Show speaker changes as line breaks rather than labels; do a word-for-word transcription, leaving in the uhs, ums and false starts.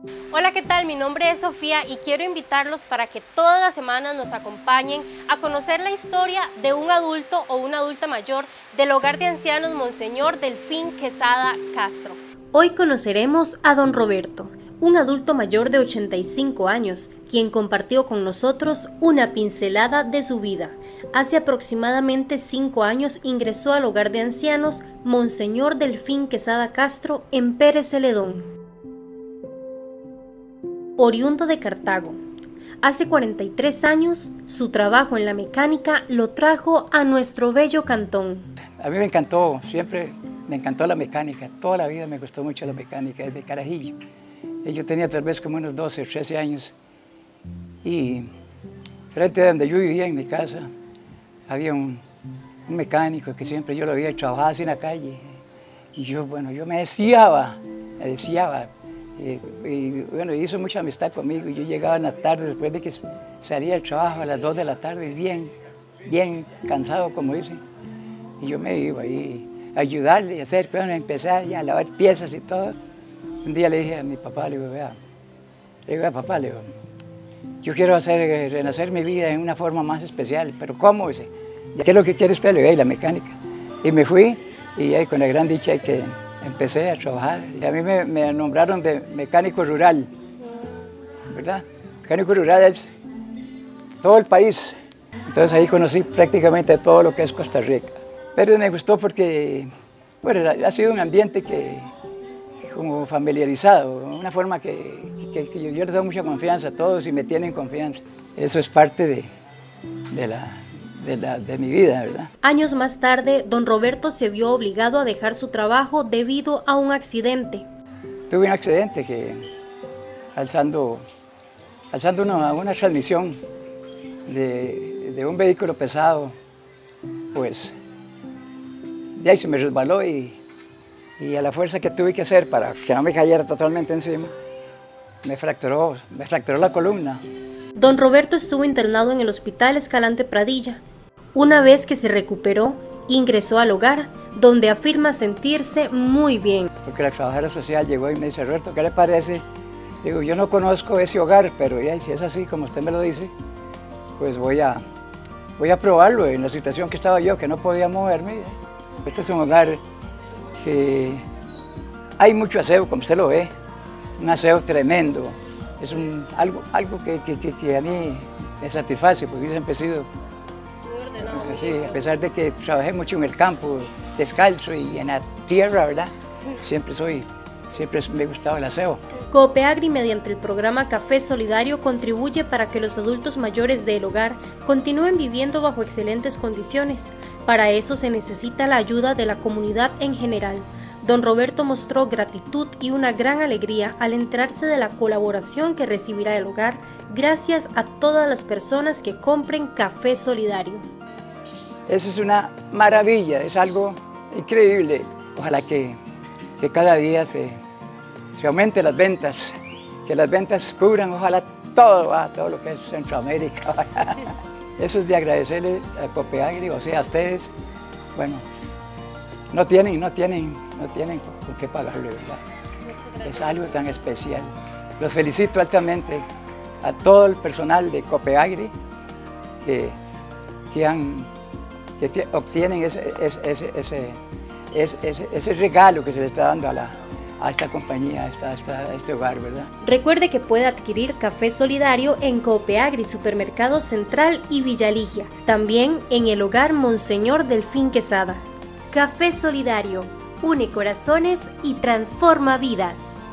Hola, ¿qué tal? Mi nombre es Sofía y quiero invitarlos para que todas las semanas nos acompañen a conocer la historia de un adulto o una adulta mayor del Hogar de Ancianos Monseñor Delfín Quesada Castro. Hoy conoceremos a don Roberto, un adulto mayor de ochenta y cinco años, quien compartió con nosotros una pincelada de su vida. Hace aproximadamente cinco años ingresó al Hogar de Ancianos Monseñor Delfín Quesada Castro en Pérez Celedón. Oriundo de Cartago, hace cuarenta y tres años su trabajo en la mecánica lo trajo a nuestro bello cantón.
A mí me encantó, siempre me encantó la mecánica, toda la vida me gustó mucho la mecánica, desde carajillo. Yo tenía tal vez como unos doce o trece años y frente a donde yo vivía en mi casa había un, un mecánico que siempre yo lo veía y trabajaba así en la calle. Y yo, bueno, yo me deseaba, me deseaba. Y, y bueno, hizo mucha amistad conmigo y yo llegaba en la tarde después de que salía del trabajo a las dos de la tarde bien, bien cansado como dicen. Y yo me iba ahí a ayudarle a hacer, bueno, empezar ya a lavar piezas y todo. Un día le dije a mi papá, le digo, vea, le digo, papá, le digo, yo quiero hacer, renacer mi vida en una forma más especial, pero ¿cómo? Dice, ¿qué es lo que quiere usted? Le digo, y la mecánica. Y me fui y ahí con la gran dicha que empecé a trabajar y a mí me, me nombraron de mecánico rural, ¿verdad? Mecánico rural es todo el país, entonces ahí conocí prácticamente todo lo que es Costa Rica. Pero me gustó porque, bueno, ha sido un ambiente que, como familiarizado, una forma que, que, que yo, yo les doy mucha confianza a todos y me tienen confianza. Eso es parte de, de la... De, la, de mi vida, ¿verdad?
Años más tarde, don Roberto se vio obligado a dejar su trabajo debido a un accidente.
Tuve un accidente que, alzando, alzando una, una transmisión de, de un vehículo pesado, pues, de ahí se me resbaló y, y a la fuerza que tuve que hacer para que no me cayera totalmente encima, me fracturó, me fracturó la columna.
Don Roberto estuvo internado en el Hospital Escalante Pradilla. Una vez que se recuperó, ingresó al hogar, donde afirma sentirse muy bien.
Porque la trabajadora social llegó y me dice, Roberto, ¿qué le parece? Digo, yo no conozco ese hogar, pero ya, si es así como usted me lo dice, pues voy a, voy a probarlo en la situación que estaba yo, que no podía moverme. Este es un hogar que hay mucho aseo, como usted lo ve, un aseo tremendo. Es un, algo, algo que, que, que, que a mí me satisface, porque yo siempre he sido, sí, a pesar de que trabajé mucho en el campo, descalzo y en la tierra, ¿verdad? Siempre soy, siempre me ha gustado el aseo.
Copeagri, mediante el programa Café Solidario, contribuye para que los adultos mayores del hogar continúen viviendo bajo excelentes condiciones. Para eso se necesita la ayuda de la comunidad en general. Don Roberto mostró gratitud y una gran alegría al enterarse de la colaboración que recibirá el hogar gracias a todas las personas que compren Café Solidario.
Eso es una maravilla, es algo increíble. Ojalá que, que cada día se, se aumente las ventas, que las ventas cubran, ojalá todo, ah, todo lo que es Centroamérica. Eso es de agradecerle a Copeagri, o sea, a ustedes. Bueno, no tienen, no tienen, no tienen con qué pagarle, ¿verdad? Es algo tan especial. Los felicito altamente a todo el personal de Copeagri que, que, han, que obtienen ese, ese, ese, ese, ese, ese regalo que se le está dando a, la, a esta compañía, a, esta, a, esta, a este hogar, ¿verdad?
Recuerde que puede adquirir Café Solidario en Copeagri, Supermercado Central y Villaligia. También en el Hogar Monseñor Delfín Quesada. Café Solidario, une corazones y transforma vidas.